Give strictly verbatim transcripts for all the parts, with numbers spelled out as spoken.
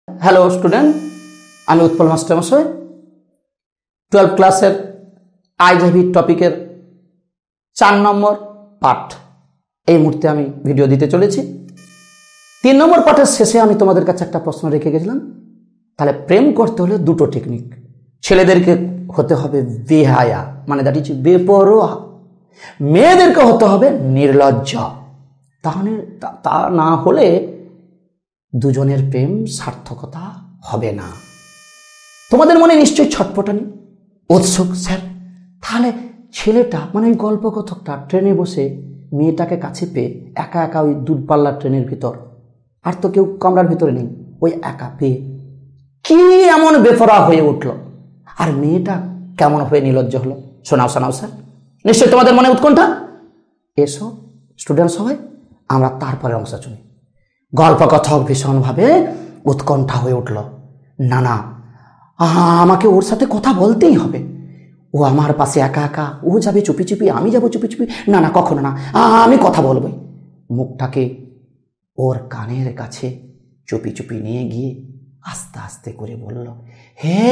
Hello student, আমি উৎপল মাস্টারমশাই twelve ক্লাসের আইজাভি টপিকের চার নম্বর পাঠ এই মুহূর্তে আমি ভিডিও দিতে চলেছি। তিন নম্বর পাঠের শেষে আমি তোমাদের কাছে একটা প্রশ্ন রেখে গেছিলাম, তাহলে প্রেম করতে হলে দুটো টেকনিক। ছেলেদেরকে হতে হবে বেহায়া, মানে দ্যাট ইজ বেপরোয়া, মেয়েদেরকে হতে হবে নির্লজ্জ। তাহলে তা না হলে দুজনের প্রেম সার্থকতা হবে না। তোমাদের মনে নিশ্চয়ই ছটপটানি, উৎসুক, স্যার তাহলে ছেলেটা মানে ওই গল্পকথকটা ট্রেনে বসে মেয়েটাকে কাছে পেয়ে একা একা ওই দূরপাল্লার ট্রেনের ভিতর, আর তো কেউ কামরার ভিতরে নেই, ওই একা পেয়ে কি এমন বেপরোয়া হয়ে উঠলো, আর মেয়েটা কেমন হয়ে নির্লজ্জ হলো? শোনাও শোনাও স্যার, নিশ্চয়ই তোমাদের মনে উৎকণ্ঠা। এসো স্টুডেন্ট সবাই, আমরা তারপরে অংশ শুনি। গল্পকথক ভীষণভাবে উৎকণ্ঠা হয়ে উঠল, না না আমাকে ওর সাথে কথা বলতেই হবে, ও আমার পাশে একা একা, ও যাবে চুপি চুপি, আমি যাবো চুপি চুপি, না না কখনো না, আমি কথা বলবই। মুখটাকে ওর কানের কাছে চুপি চুপি নিয়ে গিয়ে আস্তে আস্তে করে বলল, হে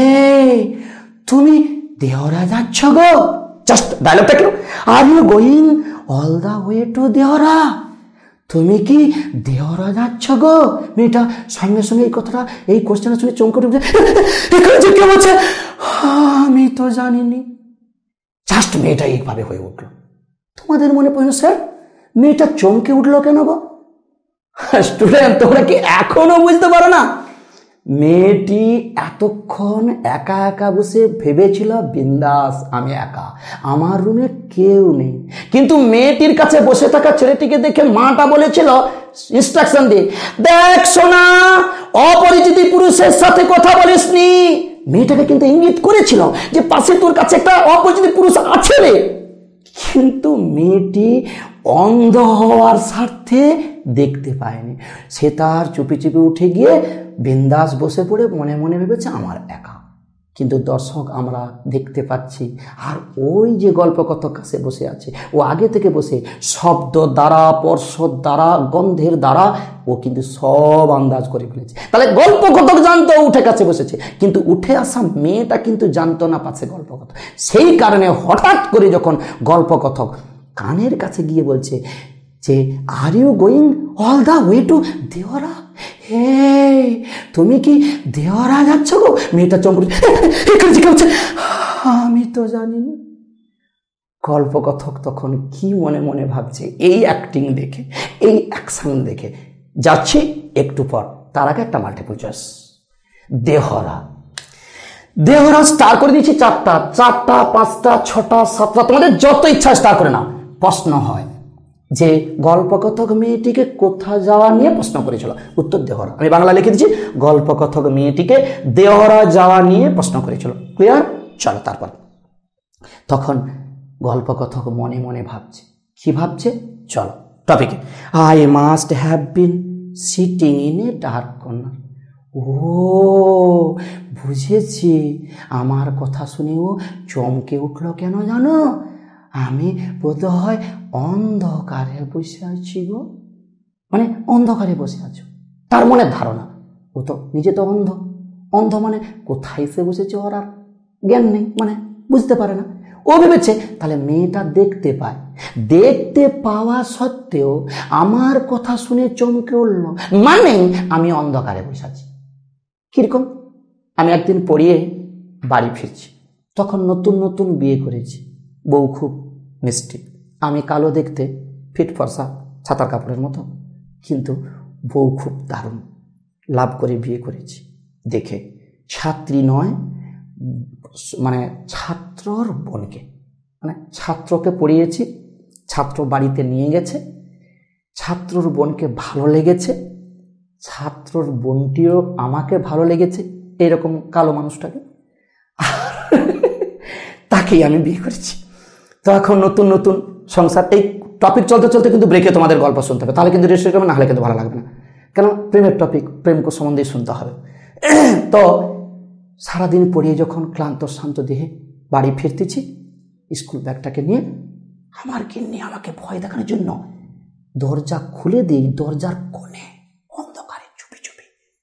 তুমি দেহরা যাচ্ছ গো? জাস্ট ডায়লগটা কেন, are you going all the way to Dehra? তুমি কি দেহরা যাচ্ছ গো? মেয়েটা সঙ্গে সঙ্গে এই কথাটা, এই কোশ্চেনটা শুনে চমকে উঠে কে বলছে, আমি তো জানিনি। জাস্ট মেয়েটা এইভাবে হয়ে উঠলো। তোমাদের মনে পড়ল স্যার মেয়েটা চমকে উঠলো কেন গো? স্টুডেন্ট তোমরা কি এখনো বুঝতে পারো না? মেয়েটি এতক্ষণ একা একা বসে ভেবেছিল বিন্দাস আমি একা, আমার রুমে কেউ নেই, কিন্তু মেয়েটির কাছে বসে থাকা ছেলেটিকে দেখে মাটা বলেছিল ইনস্ট্রাকশন দিয়ে, দেখ সোনা অপরিচিত পুরুষের সাথে কথা বলিসনি। মেয়েটাকে কিন্তু ইঙ্গিত করেছিল যে পাশে তোর কাছে একটা অপরিচিত পুরুষ আছে রে, কিন্তু মেয়েটি অন্ধ হওয়ার স্বার্থে দেখতে পায়নি। সে তার চুপি চুপি উঠে গিয়ে বিন্দাস বসে পড়ে মনে মনে ভেবেছে আমার একা। কিন্তু দর্শক আমরা দেখতে পাচ্ছি, আর ওই যে গল্পকথক কাছে বসে আছে, ও আগে থেকে বসে শব্দ দ্বারা, স্পর্শ দ্বারা, গন্ধের দ্বারা ও কিন্তু সব আন্দাজ করে ফেলেছে। তাহলে গল্পকথক জানতো উঠে কাছে বসেছে, কিন্তু উঠে আসা মেয়েটা কিন্তু জানতো না পাচ্ছে গল্পকথক। সেই কারণে হঠাৎ করে যখন গল্পকথক কানের কাছে গিয়ে বলছে যে are you going all the way to Dehra, হে তুমি কি দেওয়ারা যাচ্ছ গো? মেয়েটা চমকে, আমি তো জানি না। গল্পকথক তখন কি মনে মনে ভাবছে এই অ্যাক্টিং দেখে, এই অ্যাকশন দেখে, যাচ্ছি একটু পর, তার আগে একটা multiple choice. Dehra, Dehra star করে দিয়েছি চারটা, চারটা পাঁচটা ছটা সাতটা, তোমাদের যত ইচ্ছা স্টার করে না। প্রশ্ন হয় যে গল্পকথক মেয়েটিকে কোথা যাওয়া নিয়ে প্রশ্ন করেছিল, উত্তর দেহরা। আমি বাংলা লিখে দিচ্ছি, গল্পকথক মেয়েটিকে দেহরা যাওয়া নিয়ে প্রশ্ন করেছিল। ক্লিয়ার? চলো তারপর। তখন গল্পকথক মনে মনে ভাবছে, কি ভাবছে? চলো টপিকে। I must have been sitting in a dark corner. ও বুঝেছি, আমার কথা শুনেও চমকে উঠলো কেন জানো? আমি বোধহয় অন্ধকারে বসে আছি গো। মানে অন্ধকারে বসে আছো, তার মনে ধারণা ও তো নিজে তো অন্ধ। অন্ধ মানে কোথায় সে বসেছে ওর আর জ্ঞান নেই, মানে বুঝতে পারে না। ও ভেবেছে তাহলে মেয়েটা দেখতে পায়, দেখতে পাওয়া সত্ত্বেও আমার কথা শুনে চমকে উঠলো, মানে আমি অন্ধকারে বসে আছি। কিরকম? আমি একদিন পড়িয়ে বাড়ি ফিরছি, তখন নতুন নতুন বিয়ে করেছি, বউ খুব মিষ্টি, আমি কালো দেখতে, ফিট ফর্সা ছাতার কাপড়ের মতো, কিন্তু বউ খুব দারুণ। লাভ করে বিয়ে করেছি দেখে ছাত্রী নয়, মানে ছাত্রর বোনকে, মানে ছাত্রকে পড়িয়েছি, ছাত্র বাড়িতে নিয়ে গেছে, ছাত্রর বোনকে ভালো লেগেছে, ছাত্রর বোনটিও আমাকে ভালো লেগেছে, এরকম কালো মানুষটাকে, তাকেই আমি বিয়ে করেছি। তো এখন নতুন নতুন সংসার। এই টপিক চলতে চলতে কিন্তু ব্রেকে তোমাদের গল্প শুনতে হবে, তাহলে কিন্তু রেজিস্টার করবে, না হলে কিন্তু ভালো লাগবে না, কেন প্রেমের টপিক, প্রেমকে সম্বন্ধে শুনতে হবে। তো সারাদিন পড়িয়ে যখন ক্লান্ত শান্ত দেহে বাড়ি ফিরতেছি, স্কুল ব্যাগটাকে নিয়ে, আমার গিন্নি আমাকে ভয় দেখানোর জন্য দরজা খুলে দিই, দরজার কোণে অন্ধকারে চুপি চুপি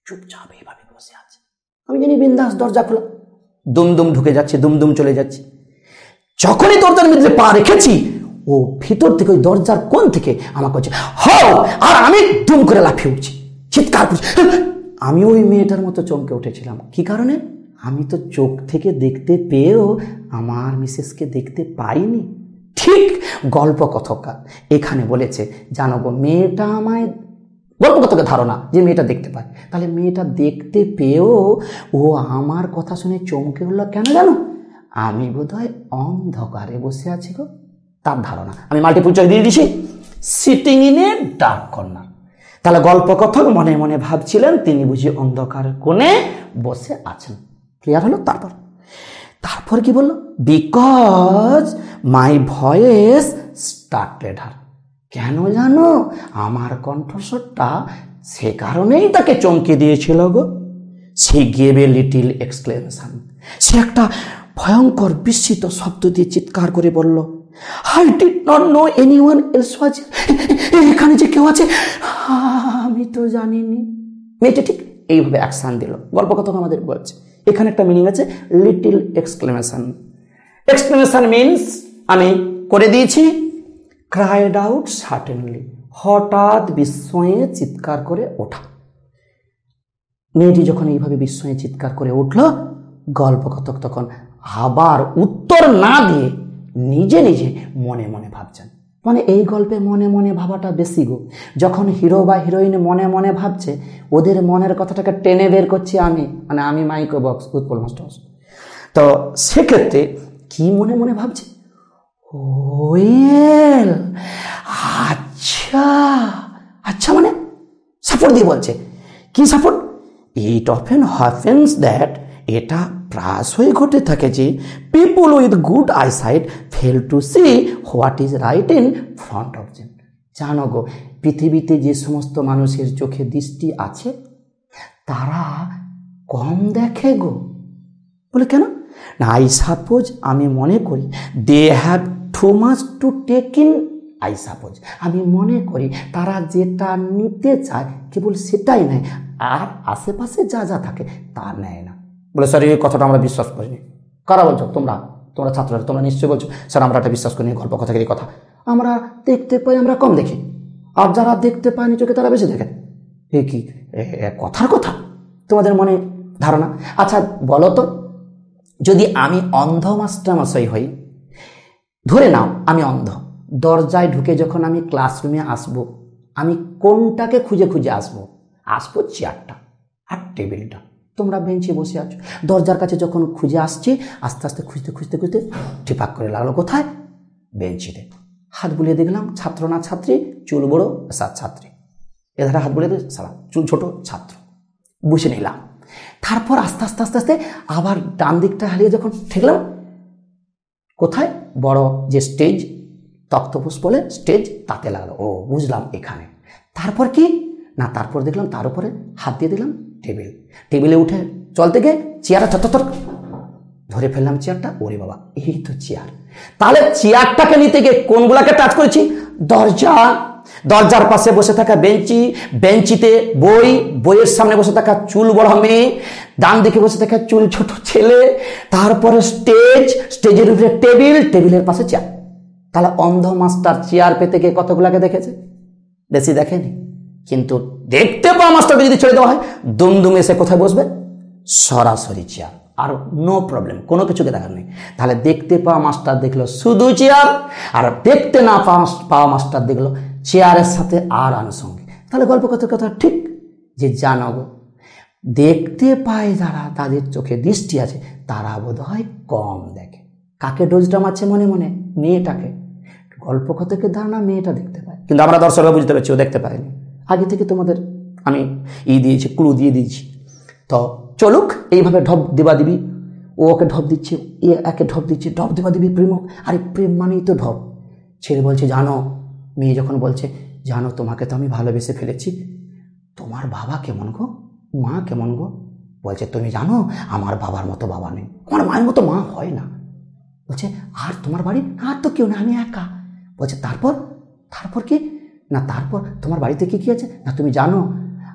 চুপচাপ এইভাবে বসে আছে। আমি জানি বিন্দাস, দরজা খোলা, দুমদুম ঢুকে যাচ্ছে, দুমদুম চলে যাচ্ছে। যখনই দরজার মধ্যে পা রেখেছি, ও ভিতর থেকে ওই দরজার কোণ থেকে আমাকে বলছে হও, আর আমি দুম করে লাফিয়ে উঠছি, চিৎকার করছি। আমি ওই মেয়েটার মতো চমকে উঠেছিলাম। কি কারণে? আমি তো চোখ থেকে দেখতে পেয়েও আমার মিসেসকে দেখতে পাইনি। ঠিক গল্প কথকা এখানে বলেছে, জানো গো, মেয়েটা আমায়, গল্প কথকের ধারণা যে মেয়েটা দেখতে পায়, তাহলে মেয়েটা দেখতে পেয়েও ও আমার কথা শুনে চমকে উঠল কেন জানো? আমি বোধহয় অন্ধকারে বসে আছি গো, তার ধারণা। আমি মাল্টিপল চয়েস দিয়ে দিছি, sitting in a dark corner. তাহলে গল্প কথক মনে মনে ভাবছিলেন তিনি বুঝি অন্ধকার কোণে বসে আছেন। ক্লিয়ার হলো? তারপর তারপর কি বললো? Because my voice startled her. কেন জানো? আমার কণ্ঠস্বরটা সে কারণেই তাকে চমকে দিয়েছিল গো। সে গেভ এ লিটিল এক্সক্লেমেশন। সে একটা ভয়ঙ্কর বিস্মিত শব্দ দিয়ে চিৎকার করে বলল, I did not know anyone else was, এখানে যে কেউ আছে আমি তো জানিনি। মেয়েটা ঠিক এইভাবে অ্যাকশন দিল। গল্প কথক আমাদের বলছে এখানে একটা মিনিং আছে, লিটিল এক্সক্লেমেশন। এক্সক্লেমেশন মিনস আমি করে দিয়েছি, ক্রাইড আউট সার্টেনলি, হঠাৎ বিস্ময়ে চিৎকার করে ওঠা। মেয়েটি যখন এইভাবে বিস্ময়ে চিৎকার করে উঠল, গল্প কথক তখন আবার উত্তর না দিয়ে নিজে নিজে মনে মনে ভাবছেন। মানে এই গল্পে মনে মনে ভাবাটা বেশি গো। যখন হিরো বা হিরোইন মনে মনে ভাবছে, ওদের মনের কথাটাকে টেনে বের করছি আমি, মানে আমি মাইক্রো বক্স উৎপল মাস্টার। তো সেক্ষেত্রে কি মনে মনে ভাবছে? ওয়েল, আচ্ছা আচ্ছা মানে সাপোর্ট দিয়ে বলছে। কি support? It often happens that, এটা প্রায়শই ঘটে থাকে যে people with good eyesight fail to see what is right in front of them. জানো গো, পৃথিবীতে যে সমস্ত মানুষের চোখে দৃষ্টি আছে তারা কম দেখে গো। বলে কেন না? আই সাপোজ, আমি মনে করি, they have too much to take in. I suppose, আমি মনে করি তারা যেটা নিতে চায় কেবল সেটাই নেয়, আর আশেপাশে যা যা থাকে তা নেয় না। বলে স্যার এই কথাটা আমরা বিশ্বাস করিনি। কারা বলছো? তোমরা তোমরা ছাত্ররা, তোমরা নিশ্চয়ই বলছো স্যার আমরা এটা বিশ্বাস করিনি, গল্প কথা এই কথা। আমরা দেখতে পাই, আমরা কম দেখি, আর যারা দেখতে পায়নি চোখে তারা বেশি দেখে। এ কি কথার কথা? তোমাদের মনে ধারণা। আচ্ছা বলো তো, যদি আমি অন্ধ মাস্টারমশাই হই, ধরে নাও আমি অন্ধ, দরজায় ঢুকে যখন আমি ক্লাসরুমে আসব, আমি কোনটাকে খুঁজে খুঁজে আসবো? আসবো চেয়ারটা আর টেবিলটা। তোমরা বেঞ্চে বসে আছো, দরজার কাছে যখন খুঁজে আসছি, আস্তে আস্তে খুঁজতে খুঁজতে খুঁজতে ঠিপাক করে লাগলো কোথায়? বেঞ্চিতে। হাত বুলিয়ে দেখলাম ছাত্র না ছাত্রী, চুল বড় সাত ছাত্রী, এধারে হাত বুলিয়ে দিয়ে সারা চুল ছোট ছাত্র, বসে নিলাম। তারপর আস্তে আস্তে আস্তে আস্তে আবার ডান দিকটা হারিয়ে যখন ঠেকলাম, কোথায়? বড় যে স্টেজ, তক্তপোষ বলে স্টেজ, তাতে লাগলো। ও বুঝলাম এখানে। তারপর কি না, তারপর দেখলাম তার উপরে হাত দিয়ে দিলাম টেবিল। টেবিলে উঠে চলতে গিয়ে চেয়ারে থর ধরে ফেললাম চেয়ারটা। ওরে বাবা, এই তো চেয়ার। তাহলে চেয়ারটাকে নিতে গিয়ে কোনগুলাকে টাচ করেছি? দরজা, দরজার পাশে বসে থাকা বেঞ্চি, বেঞ্চিতে বই, বইয়ের সামনে বসে থাকা চুল বড় মেয়ে, ডান দিকে বসে থাকা চুল ছোট ছেলে, তারপরে স্টেজ, স্টেজের উপরে টেবিল, টেবিলের পাশে চেয়ার। তাহলে অন্ধ মাস্টার চেয়ার পেতে গিয়ে কতগুলাকে দেখেছে? বেশি দেখেনি। কিন্তু দেখতে পাওয়া মাস্টারকে যদি ছেড়ে দেওয়া হয়, দুমদুম এসে কোথায় বসবে? সরাসরি চেয়ার, আর নো প্রবলেম, কোনো কিছুকে দেখার নেই। তাহলে দেখতে পাওয়া মাস্টার দেখলো শুধু চেয়ার, আর দেখতে না পাওয়া মাস্টার দেখলো চেয়ারের সাথে আর আনুষঙ্গিক। তাহলে গল্প কথার কথা ঠিক যে জানো গো, দেখতে পায় যারা, তাদের চোখে দৃষ্টি আছে, তারা বোধ হয় কম দেখে। কাকে ডোজটা মারছে মনে মনে? মেয়েটাকে। গল্প কথাকে ধারণা মেয়েটা দেখতে পায়, কিন্তু আমরা দর্শকরা বুঝতে পারছি ও দেখতে পায়নি। আগে থেকে তোমাদের আমি ই দিয়েছি, ক্লু দিয়ে দিয়েছি। তো চলুক এইভাবে ঢপ দেবা দিবি, ও ওকে ঢপ দিচ্ছে, এ একে ঢপ দিচ্ছে, ঢপ দেবা দিবি প্রেম। আরে প্রেম মানেই তো ঢপ। ছেলে বলছে জানো, মেয়ে যখন বলছে জানো তোমাকে তো আমি ভালোবেসে ফেলেছি, তোমার বাবা কেমন গো, মা কেমন গো? বলছে তুমি জানো আমার বাবার মতো বাবা নেই, আমার মায়ের মতো মা হয় না। বলছে আর তোমার বাড়ি? আর তো কেউ না, আমি একা। বলছে তারপর? তারপর কি না, তারপর তোমার বাড়িতে কি কি আছে না, তুমি জানো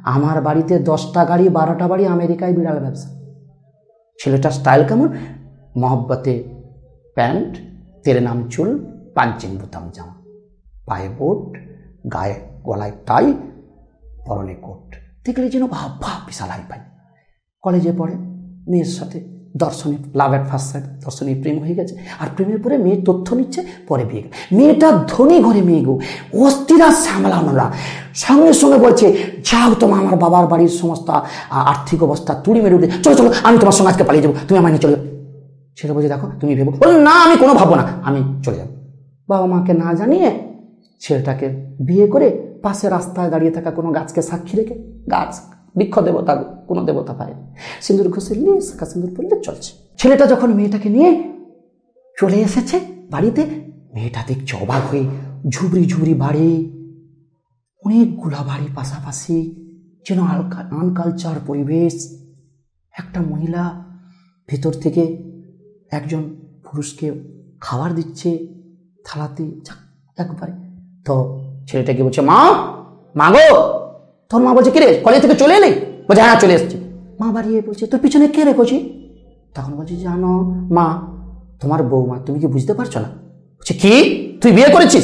আমার বাড়িতে দশটা গাড়ি বারোটা বাড়ি আমেরিকায় বিড়াল ব্যবসা। ছেলেটার স্টাইল কেমন? মহব্বতে প্যান্ট, তেরে নাম চুল, পাঞ্চিং বোতাম জামা, পায়ে বুট, গায়ে গলায় টাই, পরনে কোট, দেখলে যেন ভাব ভাব বিশাল হাই পাই। কলেজে পড়ে, মেয়ের সাথে দর্শনে লাভ অ্যাট ফার্স্ট সাইট, দর্শনে প্রেম হয়ে গেছে। আর প্রেমের পরে মেয়ে তথ্য নিচ্ছে, পরে বিয়ে। মেয়েটা ধনী ঘরে মেয়ে গো, অস্থিরা সামলানোলা, সঙ্গে সঙ্গে বলছে যাও তোমার আমার বাবার বাড়ির সমস্ত আর্থিক অবস্থা তুড়ি মেরে উঠে, চলো চলো আমি তোমার সঙ্গে আজকে পালিয়ে যাবো, তুমি আমার নিয়ে চলে যাও। সেটা বলছে দেখো তুমি ভেবো, বল না আমি কোনো ভাববো না, আমি চলে যাবো। বাবা মাকে না জানিয়ে ছেলেটাকে বিয়ে করে পাশে রাস্তায় দাঁড়িয়ে থাকা কোনো গাছকে সাক্ষী রেখে, গাছ বৃক্ষ দেবতা কোনো দেবতা পায়, সিঁদুর ঘষে নিয়ে শাখা সিঁদুর পড়লে চলছে। ছেলেটা যখন মেয়েটাকে নিয়ে চলে এসেছে বাড়িতে, মেয়েটা দেখছে অবাক হয়ে, ঝুবড়ি ঝুবড়ি বাড়ি, অনেকগুলা বাড়ি পাশাপাশি, যেন আনকালচার পরিবেশ। একটা মহিলা ভেতর থেকে একজন পুরুষকে খাবার দিচ্ছে থালাতে একবারে। তো ছেলেটাকে বলছে মা, মা গো। তোর মা বলছে কিরে কলেজ থেকে চলে এলি? বলছে হ্যাঁ চলে এসছি। মা বাড়িয়ে বলছে তোর পিছনে কে রেখেছি? তখন বলছে জানো মা, তোমার বৌমা, তুমি কি বুঝতে পারছো না? বলছে কি তুই বিয়ে করেছিস?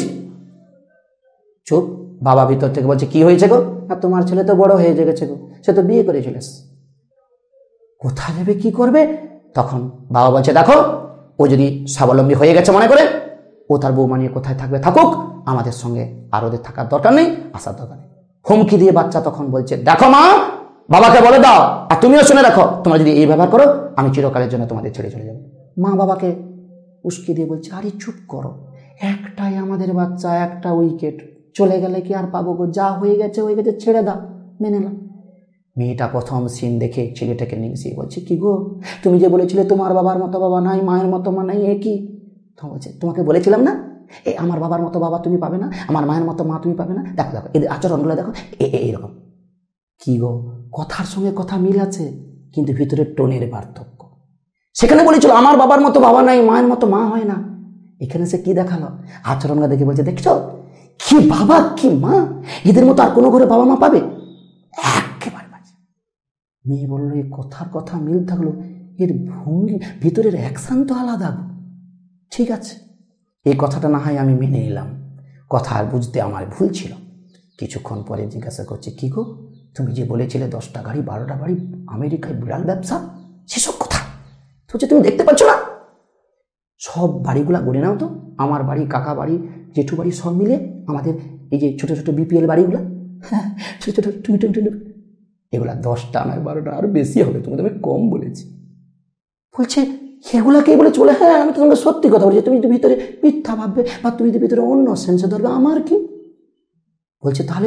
চুপ। বাবা ভিতর থেকে বলছে কি হয়েছে গো? না তোমার ছেলে তো বড় হয়ে গেছে গো, সে তো বিয়ে করে চলে এসছে। কোথায় যাবে কি করবে? তখন বাবা বলছে দেখো, ও যদি স্বাবলম্বী হয়ে গেছে মনে করে, ও তার বৌমা নিয়ে কোথায় থাকবে থাকুক, আমাদের সঙ্গে আর ওদের থাকার দরকার নেই, আসার দরকার নেই। হুমকি দিয়ে বাচ্চা তখন বলছে দেখো মা, বাবাকে বলে দাও, আর তুমিও শুনে রাখো, তোমরা যদি এই ব্যবহার করো আমি চিরকালের জন্য তোমাদের ছেড়ে চলে যাবো। মা বাবাকে উস্কে দিয়ে বলছে আরে চুপ করো, একটাই আমাদের বাচ্চা, একটা উইকেট, চলে গেলে কি আর পাবো গো, যা হয়ে গেছে হয়ে গেছে, ছেড়ে দাও, মেনে নাও। মেয়েটা প্রথম সিন দেখে ছেলেটাকে নিয়ে বলছে কি গো, তুমি যে বলেছিলে তোমার বাবার মতো বাবা নাই, মায়ের মতো মা নাই, এ কি? তখন বলছে তোমাকে বলেছিলাম না, এ আমার বাবার মতো বাবা তুমি পাবে না, আমার মায়ের মতো মা তুমি পাবে না, দেখো দেখো এদের আচরণগুলো দেখো, এইরকম। কি গো, কথার সঙ্গে কথা মিল আছে, কিন্তু ভিতরে টোনের পার্থক্য। সেখানে বলেছিল আমার বাবার মতো বাবা নাই, মায়ের মতো মা হয় না, এখানে সে কি দেখালো? আচরণটা দেখে বলছে দেখছো কি বাবা কি মা, এদের মতো আর কোনো ঘরে বাবা মা পাবে? একেবারে বাজে। মেয়ে বললো এই কথার কথা মিল থাকলো, এর ভঙ্গি ভিতরের অ্যাকশন তো আলাদা। ঠিক আছে, এই কথাটা না হয় আমি মেনে নিলাম, কথা আর বুঝতে আমার ভুল ছিল। কিছুক্ষণ পরে জিজ্ঞাসা করছে কি গো, তুমি যে বলেছিলে দশটা গাড়ি বারোটা বাড়ি আমেরিকায় বিড়াল ব্যবসা, সেসব কথা বলছে তুমি দেখতে পাচ্ছ না? সব বাড়িগুলা গড়ে নাও তো, আমার বাড়ি, কাকা বাড়ি, জেঠু বাড়ি, সব মিলে আমাদের এই যে ছোট ছোট বিপিএল বাড়িগুলা, হ্যাঁ ছোট ছোট টুই টুই টুই, এগুলা দশটা নয় বারোটা, আরো বেশি হবে, তুমি তুমি কম বলেছি। বলছে এগুলাকে বলে চলে, হ্যাঁ আমি তোমাকে সত্যি কথা বলছি, তুমি তো ভিতরে মিথ্যা ভাববে বা তুমি তো ভিতরে অন্য সেন্সে ধরবে, আমার কি? বলছে তাহলে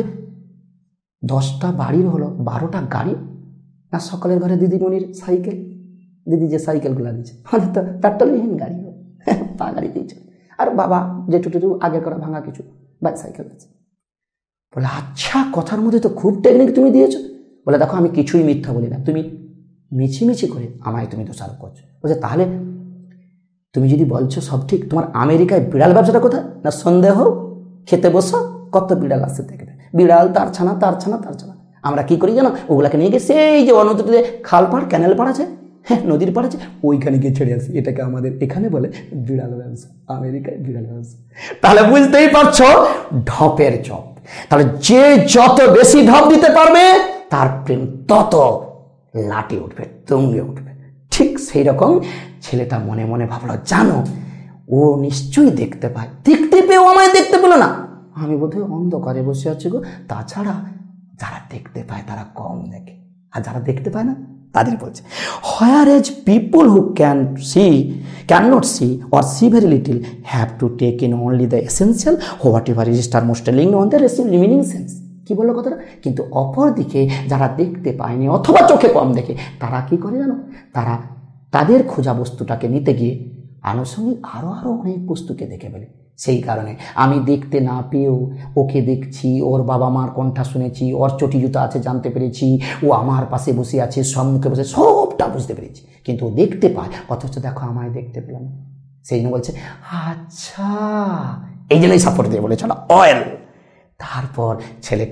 দশটা বাড়ির হলো বারোটা গাড়ি না সকালের ঘরে দিদিমণির সাইকেল, দিদি যে সাইকেলগুলো দিচ্ছে, মানে তো পেট্রোলহীন গাড়ি, পা গাড়ি দিয়েছে, আর বাবা যেটু টেটু আগের করা ভাঙা কিছু বাইক সাইকেল আছে। বলে আচ্ছা, কথার মধ্যে তো খুব টেকনিক তুমি দিয়েছো। বলে দেখো আমি কিছুই মিথ্যা বলি না, তুমি মিছিমিছি করে আমায় তুমি দোষারোপ করছো। বলছে তাহলে তুমি যদি বলছো সব ঠিক, তোমার আমেরিকায় বিড়াল ব্যবসাটা কোথায়? না সন্দেহ, খেতে বসো কত বিড়াল আসতে দেখবে, বিড়াল তার ছানা তার ছানা তার ছানা। আমরা কি করি জানো, ওগুলাকে নিয়ে গিয়ে সেই যে অনতিতে খাল পাড় ক্যানেল পাড় আছে, হ্যাঁ নদীর পাড় আছে, ওইখানে গিয়ে ছেড়ে আসি। এটাকে আমাদের এখানে বলে বিড়াল ব্যবসা, আমেরিকায় বিড়াল ব্যবসা। তাহলে বুঝতেই পারছো ঢপের চপ। তাহলে যে যত বেশি ঢপ দিতে পারবে তার প্রেম তত লাটে উঠবে, তুঙ্গে উঠবে। ঠিক সেই রকম ছেলেটা মনে মনে ভাবলো জানো ও নিশ্চয়ই দেখতে পায়, দেখতে পেয়েও আমায় দেখতে পেল না, আমি বোধহয় অন্ধকারে বসে আছি গো। তাছাড়া যারা দেখতে পায় তারা কম দেখে, আর যারা দেখতে পায় না তাদের বলছে whereas people who can see can not see or see very little have to take in only the essential whatever is star most link on the remaining sense. কি বললো কথাটা? কিন্তু অপর দিকে যারা দেখতে পায়নি অথবা চোখে কম দেখে, তারা কি করে জানো, তারা তাদের খোঁজা বস্তুটাকে নিতে গিয়ে আনুষঙ্গিক আরো আরো অনেক বস্তুকে দেখে ফেলে। সেই কারণে আমি দেখতে না পেয়েও ওকে দেখছি, ওর বাবা মার কণ্ঠা শুনেছি, ওর চটি জুতা আছে জানতে পেরেছি, ও আমার পাশে বসে আছে, সম্মুখে বসে, সবটা বুঝতে পেরেছি, কিন্তু ও দেখতে পায়, অথচ দেখো আমায় দেখতে পেলাম। সেই জন্য বলছে আচ্ছা, এই জন্যই সাপোর্ট দিয়ে বলেছিল অয়েল। তারপর ছেলেটি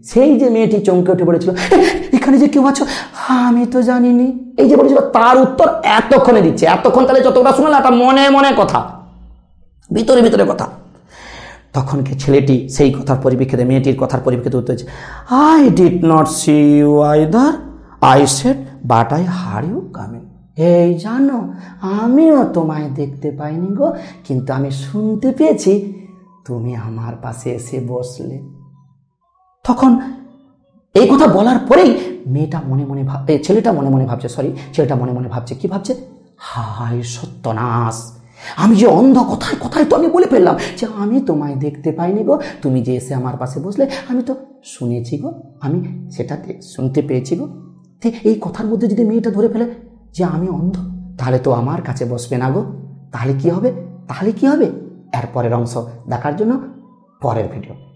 সেই যে মেয়েটি চমকে উঠে পড়েছিল, এখানে যে কেউ আছো, আমি তো জানিনি, এই যে বলেছিল, তার উত্তর এতক্ষণে দিচ্ছে। এতক্ষণ তাহলে যতটা শোনালে একটা মনে মনে কথা, ভিতরে ভিতরে কথা। তখন কে ছেলেটি সেই কথার পরিপ্রেক্ষিতে, মেয়েটির কথার পরিপ্রেক্ষিতে উত্তর দিচ্ছে, I did not see you either, I said but I hear you coming. এই জানো, আমিও তোমায় দেখতে পাইনি গো, কিন্তু আমি শুনতে পেয়েছি তুমি আমার পাশে এসে বসলে। তখন এই কথা বলার পরেই মেয়েটা মনে মনে ভাব, ছেলেটা মনে মনে ভাবছে, সরি ছেলেটা মনে মনে ভাবছে, কি ভাবছে, হায় সত্যনাশ, আমি যে অন্ধ, কথায় কথায় তো আমি বলে ফেললাম যে আমি তোমায় দেখতে পাইনি গো, তুমি যে এসে আমার পাশে বসলে আমি তো শুনেছি গো, আমি সেটাতে শুনতে পেয়েছি গো। এই কথার মধ্যে যদি মেয়েটা ধরে ফেলে যে আমি অন্ধ, তাহলে তো আমার কাছে বসবে না গো। তাহলে কি হবে, তাহলে কি হবে এর পরের অংশ দেখার জন্য পরের ভিডিও।